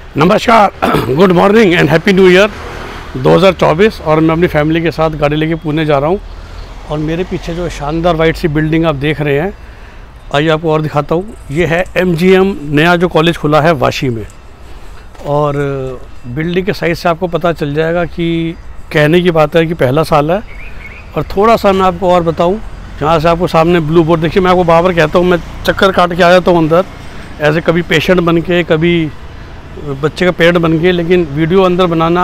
नमस्कार, good morning and happy new year 2024। और मैं अपनी फैमिली के साथ गाड़ी लेके पुणे जा रहा हूँ। और मेरे पीछे जो शानदार वाइट सी बिल्डिंग आप देख रहे हैं, आइए आपको और दिखाता हूँ। ये है MGM नया जो कॉलेज खुला है वाशी में। और बिल्डिंग के साइज़ से आपको पता चल जाएगा कि कहने की बात है कि पहला साल है। और थोड़ा सा मैं आपको और बताऊँ, जहाँ से आपको सामने ब्लू बोर्ड देखिए, मैं आपको बार कहता हूँ, मैं चक्कर काट के आ जाता हूँ अंदर ऐसे, कभी पेशेंट बन के, कभी बच्चे का पेरेंट बन के, लेकिन वीडियो अंदर बनाना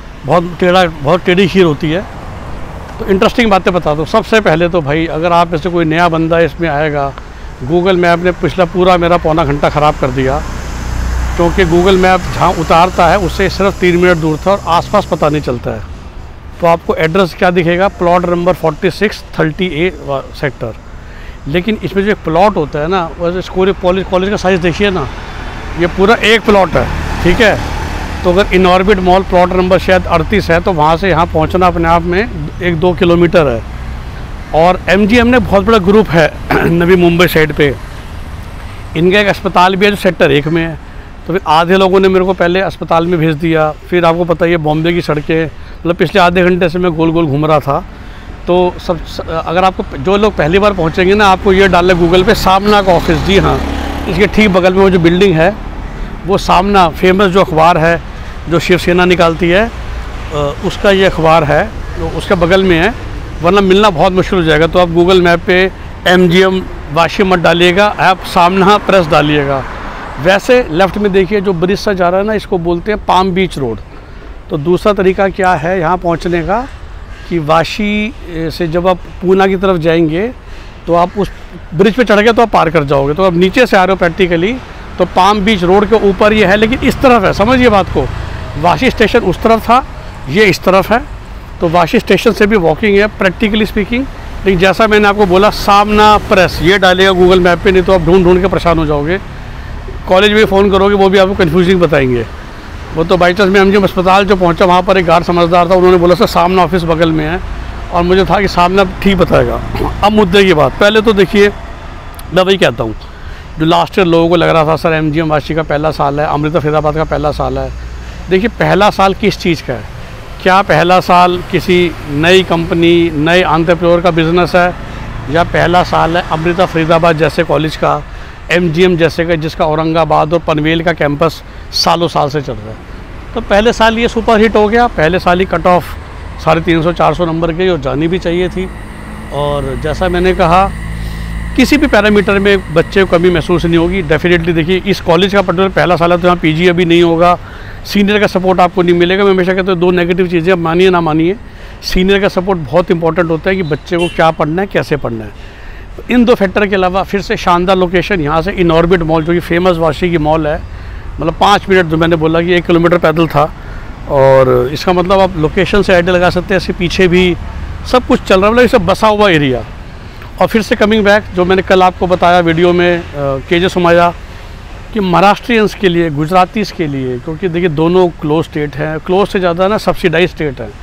बहुत टेढ़ी खीर होती है। तो इंटरेस्टिंग बातें बताता हूँ। सबसे पहले तो भाई, अगर आप ऐसे कोई नया बंदा इसमें आएगा, गूगल मैप ने पिछला पूरा मेरा पौना घंटा ख़राब कर दिया, क्योंकि गूगल मैप जहाँ उतारता है उससे सिर्फ 3 मिनट दूर था और आसपास पता नहीं चलता है। तो आपको एड्रेस क्या दिखेगा, प्लॉट नंबर 4630A सेक्टर। लेकिन इसमें जो एक प्लॉट होता है ना, वैसे कॉलेज का साइज़ देखिए ना, ये पूरा एक प्लॉट है, ठीक है। तो अगर इनऑर्बिट मॉल प्लॉट नंबर शायद 38 है, तो वहाँ से यहाँ पहुँचना अपने आप में 1-2 किलोमीटर है। और MGM ने बहुत बड़ा ग्रुप है नवी मुंबई साइड पे। इनका एक अस्पताल भी है जो सेक्टर 1 में है। तो फिर आधे लोगों ने मेरे को पहले अस्पताल में भेज दिया। फिर आपको पता ही है बॉम्बे की सड़कें, मतलब पिछले आधे घंटे से मैं गोल गोल घूम रहा था। तो अगर आपको, जो लोग पहली बार पहुँचेंगे ना, आपको ये डालना गूगल पे सामना का ऑफिस। जी हाँ, इसके ठीक बगल में वो जो बिल्डिंग है, वो सामना फेमस जो अखबार है जो शिवसेना निकालती है, उसका ये अखबार है, तो उसके बगल में है। वरना मिलना बहुत मुश्किल हो जाएगा। तो आप गूगल मैप पे MGM वाशी मत डालिएगा, आप सामना प्रेस डालिएगा। वैसे लेफ़्ट में देखिए जो ब्रिज सा जा रहा है ना, इसको बोलते हैं पाम बीच रोड। तो दूसरा तरीका क्या है यहाँ पहुँचने का, कि वाशी से जब आप पूना की तरफ जाएंगे तो आप उस ब्रिज पे चढ़ गए तो आप पार कर जाओगे। तो आप नीचे से आ रहे हो प्रैक्टिकली, तो पाम बीच रोड के ऊपर ये है, लेकिन इस तरफ है, समझिए बात को। वाशी स्टेशन उस तरफ था, ये इस तरफ है। तो वाशी स्टेशन से भी वॉकिंग है प्रैक्टिकली स्पीकिंग। लेकिन जैसा मैंने आपको बोला, सामना प्रेस ये डालेगा गूगल मैप पे, नहीं तो आप ढूंढ के परेशान हो जाओगे। कॉलेज में फ़ोन करोगे, वो भी आपको कन्फ्यूजिंग बताएंगे। वो तो बाई चांस मैं MGM अस्पताल जो पहुँचा, वहाँ पर एक गार्ड समझदार था, उन्होंने बोला सर सामना ऑफिस बगल में है, और मुझे था कि सामना ठीक बताएगा। अब मुद्दे की बात, पहले तो देखिए, मैं वही कहता हूँ, जो लास्ट ईयर लोगों को लग रहा था सर MGM वाशी का पहला साल है, अमृता फरीदाबाद का पहला साल है। देखिए, पहला साल किस चीज़ का है? क्या पहला साल किसी नई कंपनी, नए एंटरप्रेन्योर का बिज़नेस है, या पहला साल है अमृता फरीदाबाद जैसे कॉलेज का, MGM जैसे का, जिसका औरंगाबाद और पनवेल का कैंपस सालों साल से चल रहा है? तो पहले साल ये सुपर हिट हो गया, पहले साल ही कट ऑफ 350-400 नंबर की, और जानी भी चाहिए थी। और जैसा मैंने कहा, किसी भी पैरामीटर में बच्चे को कमी महसूस नहीं होगी। डेफिनेटली देखिए, इस कॉलेज का पर्टिकुलर पहला साल है, तो यहाँ PG अभी नहीं होगा, सीनियर का सपोर्ट आपको नहीं मिलेगा। मैं हमेशा कहता हूँ 2 नेगेटिव चीज़ें, मानिए ना मानिए, सीनियर का सपोर्ट बहुत इंपॉर्टेंट होता है कि बच्चे को क्या पढ़ना है, कैसे पढ़ना है। तो इन 2 फैक्टर के अलावा फिर से शानदार लोकेशन, यहाँ से इनऑर्बिट मॉल जो कि फेमस वाशी की मॉल है, मतलब 5 मिनट, जो मैंने बोला कि 1 किलोमीटर पैदल था। और इसका मतलब आप लोकेशन से आइडिया लगा सकते हैं, इसके पीछे भी सब कुछ चल रहा है, मतलब इसे बसा हुआ एरिया। और फिर से कमिंग बैक, जो मैंने कल आपको बताया वीडियो में, केजे सुमाया, कि महाराष्ट्रियंस के लिए, गुजरातीस के लिए, क्योंकि देखिए दोनों क्लोज स्टेट हैं, क्लोज से ज़्यादा ना सब्सिडाइज स्टेट है।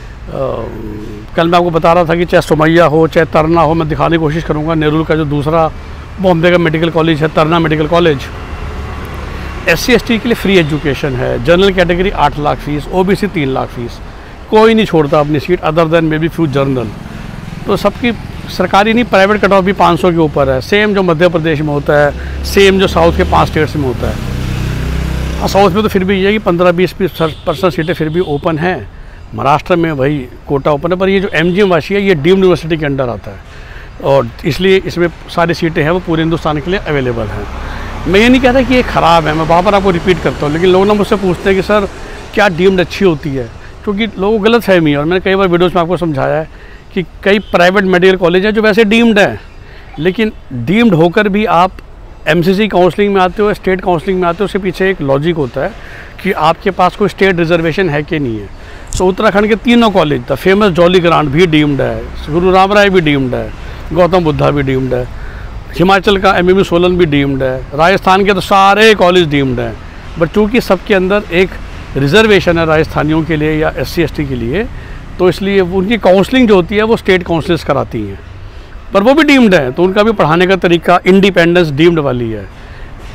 कल मैं आपको बता रहा था कि चाहे सुमैया हो, चाहे तरना हो, मैं दिखाने की कोशिश करूँगा। नेहरू का जो दूसरा बॉम्बे का मेडिकल कॉलेज है, तरना मेडिकल कॉलेज, SC/ST के लिए फ्री एजुकेशन है। General category 8 lakh fees, OBC 3 lakh fees, कोई नहीं छोड़ता अपनी seat other than may be few general. तो सबकी सरकारी नहीं, प्राइवेट कट ऑफ भी 500 के ऊपर है। सेम जो मध्य प्रदेश में होता है, सेम जो साउथ के 5 स्टेट्स में होता है। साउथ में तो फिर भी ये है कि 15-20% सीटें फिर भी ओपन हैं। महाराष्ट्र में वही कोटा ओपन है। पर ये जो MGM वाशी है, ये डीम्ड यूनिवर्सिटी के अंडर आता है, और इसलिए इसमें सारी सीटें हैं वो पूरे हिंदुस्तान के लिए अवेलेबल हैं। मैं ये नहीं कहता कि ये ख़राब है, मैं बार आपको रिपीट करता हूँ, लेकिन लोग ना मुझसे पूछते हैं कि सर क्या डीम्ड अच्छी होती है, क्योंकि लोगों को गलत फहमी है। और मैंने कई बार वीडियोज़ में आपको समझाया है कि कई प्राइवेट मेडिकल कॉलेज हैं जो वैसे डीम्ड हैं, लेकिन डीम्ड होकर भी आप MCC काउंसलिंग में आते हो, स्टेट काउंसलिंग में आते हो, उसके पीछे एक लॉजिक होता है कि आपके पास कोई स्टेट रिजर्वेशन है कि नहीं है। सो उत्तराखंड के तीनों college, the famous Jolly Grant भी डीम्ड है, गुरु राम राय भी डीम्ड है, गौतम बुद्धा भी डीम्ड है, हिमाचल का MMU सोलन भी डीम्ड है, राजस्थान के तो सारे कॉलेज डीम्ड हैं। बट चूँकि सबके अंदर एक रिजर्वेशन है राजस्थानियों के लिए या SC/ST के लिए, तो इसलिए उनकी काउंसलिंग जो होती है वो स्टेट काउंसिल्स कराती हैं, पर वो भी डीम्ड है। तो उनका भी पढ़ाने का तरीका इंडिपेंडेंस डीम्ड वाली है।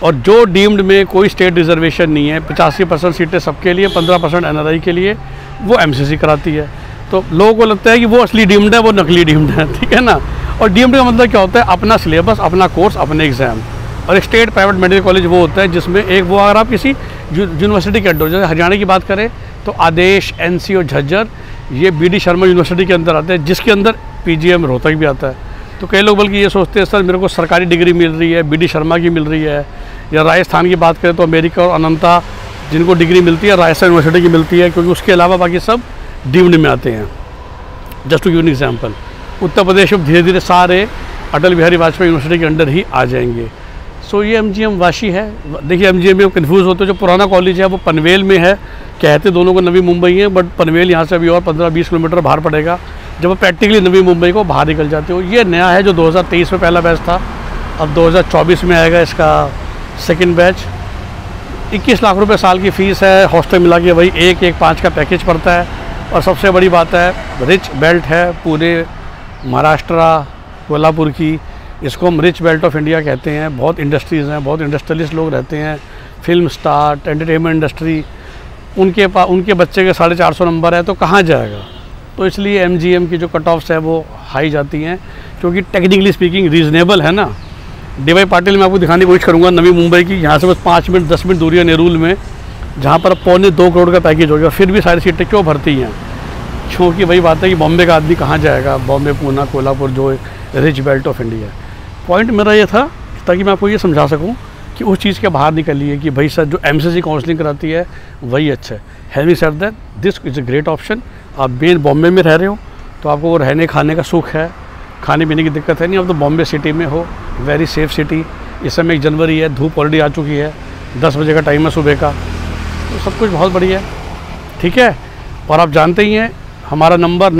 और जो डीम्ड में कोई स्टेट रिजर्वेशन नहीं है, 85% सीटें सबके लिए, 15% NRI के लिए, वो MCC कराती है। तो लोगों को लगता है कि वो असली डीम्ड है, वो नकली डीम्ड है, ठीक है ना। और डीम्ड का मतलब क्या होता है? अपना सिलेबस, अपना कोर्स, अपने एग्ज़ाम। और एक स्टेट प्राइवेट मेडिकल कॉलेज वो होता है जिसमें एक वो, अगर आप किसी यूनिवर्सिटी के अंडर, जैसे हरियाणा की बात करें तो आदेश, NC और झज्जर, ये BD शर्मा यूनिवर्सिटी के अंदर आते हैं, जिसके अंदर PGM रोहतक भी आता है। तो कई लोग बल्कि ये सोचते हैं सर मेरे को सरकारी डिग्री मिल रही है, BD शर्मा की मिल रही है। या राजस्थान की बात करें तो अमेरिका और अनंता जिनको डिग्री मिलती है, राजस्थान यूनिवर्सिटी की मिलती है, क्योंकि उसके अलावा बाकी सब डीम्ड में आते हैं। Just to give an example, Uttar Pradesh में धीरे धीरे सारे अटल बिहारी वाजपेयी यूनिवर्सिटी के अंडर ही आ जाएंगे। सो ये MGM वाशी है। देखिए MGM में कन्फ्यूज़ होते हैं, जो पुराना कॉलेज है वो पनवेल में है, कहते दोनों को नवी मुंबई है, बट पनवेल यहाँ से अभी और 15-20 किलोमीटर बाहर पड़ेगा। जब वो प्रैक्टिकली नवी मुंबई को बाहर निकल जाते हो। ये नया है जो 2023 में पहला बैच था, अब 2024 में आएगा इसका सेकंड बैच। 21 लाख रुपए साल की फ़ीस है, हॉस्टल मिला के वही 1-1-5 का पैकेज पड़ता है। और सबसे बड़ी बात है रिच बेल्ट है पूरे महाराष्ट्र कोल्हापुर की, इसको हम रिच बेल्ट ऑफ इंडिया कहते हैं। बहुत इंडस्ट्रीज़ हैं, बहुत इंडस्ट्रियलिस्ट लोग रहते हैं, फिल्म स्टार, एंटरटेनमेंट इंडस्ट्री, उनके बच्चे के 450 नंबर है तो कहाँ जाएगा। तो इसलिए MGM की जो कट ऑफ्स है वो हाई जाती हैं, क्योंकि टेक्निकली स्पीकिंग रीज़नेबल है ना। DY पाटिल में आपको दिखाने की कोशिश करूँगा नवी मुंबई की, यहाँ से बस 5 मिनट 10 मिनट दूरी है नेरूल में, जहाँ पर 2.25 करोड़ का पैकेज हो गया, फिर भी सारी सीटें क्यों भरती हैं? क्योंकि वही बात है कि बॉम्बे का आदमी कहाँ जाएगा, बॉम्बे, पूना, कोल्हापुर, जो रिच बेल्ट ऑफ इंडिया है। पॉइंट मेरा ये था ताकि मैं आपको ये समझा सकूँ कि उस चीज़ के बाहर निकलिए कि भाई सर जो MCC काउंसलिंग कराती है वही अच्छा है। Having said that, this is a great option. आप मेन बॉम्बे में रह रहे हो तो आपको वो रहने खाने का सुख है, खाने पीने की दिक्कत है नहीं। अब तो बॉम्बे सिटी में हो, वेरी सेफ सिटी। इस समय 1 जनवरी है, धूप ऑलरेडी आ चुकी है, 10 बजे का टाइम है सुबह का, तो सब कुछ बहुत बढ़िया है, ठीक है। और आप जानते ही हैं हमारा नंबर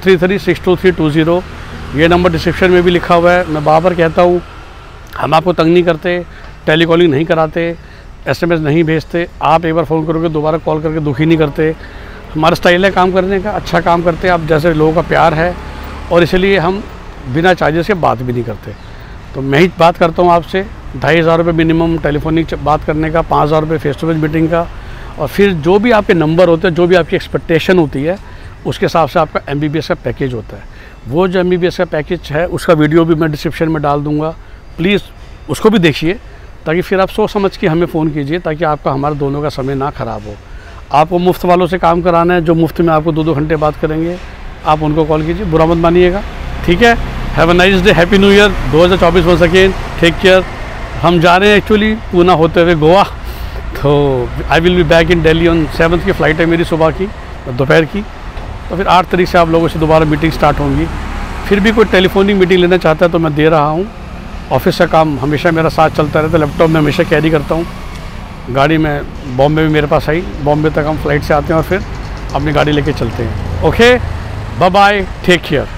9643362320, ये नंबर डिस्क्रिप्शन में भी लिखा हुआ है। मैं बार बार कहता हूँ, हम आपको तंग नहीं करते, टेलीकॉलिंग नहीं कराते, SMS नहीं भेजते। आप एक बार फ़ोन करोगे दोबारा कॉल करके दुखी नहीं करते। हमारा स्टाइल है काम करने का, अच्छा काम करते हैं, आप जैसे लोगों का प्यार है, और इसलिए हम बिना चार्जेस के बात भी नहीं करते। तो मैं ही बात करता हूँ आपसे 2,500 रुपये मिनिमम टेलीफोनिक बात करने का, 5,000 रुपये फेस टू फेस मीटिंग का, और फिर जो भी आपके नंबर होते हैं, जो भी आपकी एक्सपेक्टेशन होती है, उसके हिसाब से आपका MBBS का पैकेज होता है। वो जो MBBS का पैकेज है उसका वीडियो भी मैं डिस्क्रिप्शन में डाल दूँगा, प्लीज़ उसको भी देखिए, ताकि फिर आप सोच समझ के हमें फ़ोन कीजिए, ताकि आपका हमारा दोनों का समय ना ख़राब हो। आपको मुफ्त वालों से काम कराना है, जो मुफ्त में आपको 2-2 घंटे बात करेंगे, आप उनको कॉल कीजिए, बुरा मत मानिएगा, ठीक है। Have a nice day, happy new year 2024 once again, take care. हम जा रहे हैं एक्चुअली पूना होते हुए गोवा, तो I will be back in Delhi on 7th की फ़्लाइट है मेरी सुबह की, दोपहर की। तो फिर 8 तारीख से आप लोगों से दोबारा मीटिंग स्टार्ट होंगी। फिर भी कोई टेलीफोनिक मीटिंग लेना चाहता है तो मैं दे रहा हूँ। ऑफिस का काम हमेशा मेरा साथ चलता रहता है, लैपटॉप में हमेशा कैरी करता हूँ। गाड़ी में बॉम्बे में मेरे पास आई, बॉम्बे तक हम फ्लाइट से आते हैं और फिर अपनी गाड़ी लेके चलते हैं। Okay, bye bye, take care.